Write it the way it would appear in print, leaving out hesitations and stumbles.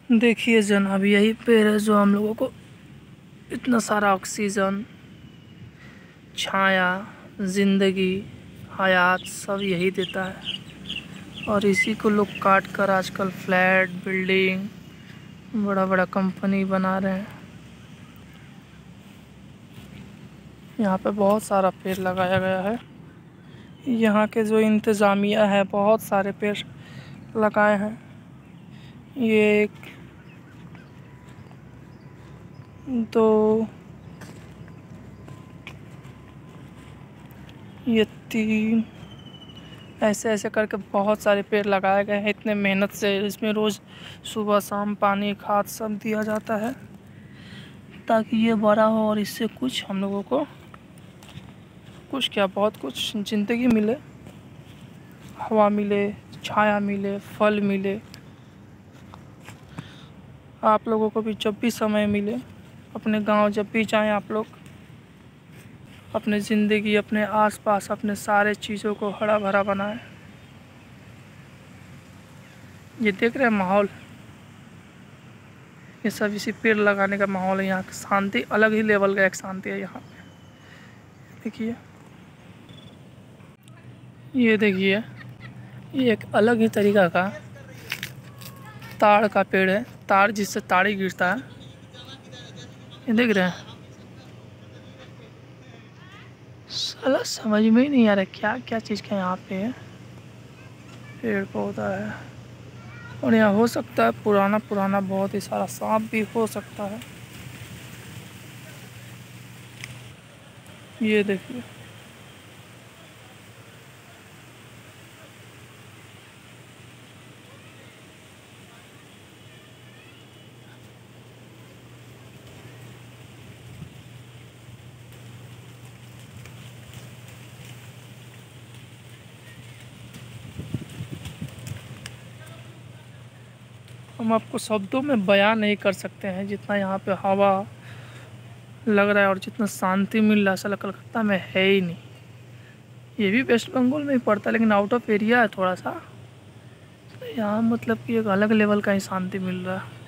देखिए जनाब, यही पेड़ है जो हम लोगों को इतना सारा ऑक्सीजन, छाया, ज़िंदगी, हयात सब यही देता है। और इसी को लोग काट कर आजकल फ्लैट, बिल्डिंग, बड़ा बड़ा कंपनी बना रहे हैं। यहाँ पे बहुत सारा पेड़ लगाया गया है। यहाँ के जो इंतज़ामिया है बहुत सारे पेड़ लगाए हैं। ये 1, 2, ये 3, ऐसे ऐसे करके बहुत सारे पेड़ लगाए गए हैं। इतने मेहनत से इसमें रोज़ सुबह शाम पानी, खाद सब दिया जाता है ताकि ये बड़ा हो और इससे कुछ हम लोगों को कुछ क्या बहुत कुछ ज़िंदगी मिले, हवा मिले, छाया मिले, फल मिले। आप लोगों को भी जब भी समय मिले, अपने गांव जब भी जाएं, आप लोग अपने ज़िंदगी, अपने आसपास, अपने सारे चीज़ों को हरा भरा बनाएं। ये देख रहे हैं माहौल, ये सब इसी पेड़ लगाने का माहौल है। यहाँ की शांति अलग ही लेवल का एक शांति है यहाँ पे। देखिए, ये देखिए, ये एक अलग ही तरीका का ताड़ का पेड़ है। ताड़, जिससे ताड़ी गिरता है। ये देख रहे हैं, साला समझ में ही नहीं आ रहा क्या क्या चीज़ का यहाँ पे पेड़ पौधा है। और यहाँ हो सकता है पुराना पुराना बहुत ही सारा सांप भी हो सकता है। ये देखिए, हम आपको शब्दों में बयान नहीं कर सकते हैं जितना यहाँ पे हवा लग रहा है और जितना शांति मिल रहा है, साला कलकत्ता में है ही नहीं। ये भी वेस्ट बंगाल में ही पड़ता है लेकिन आउट ऑफ एरिया है थोड़ा सा। यहाँ मतलब कि एक अलग लेवल का ही शांति मिल रहा है।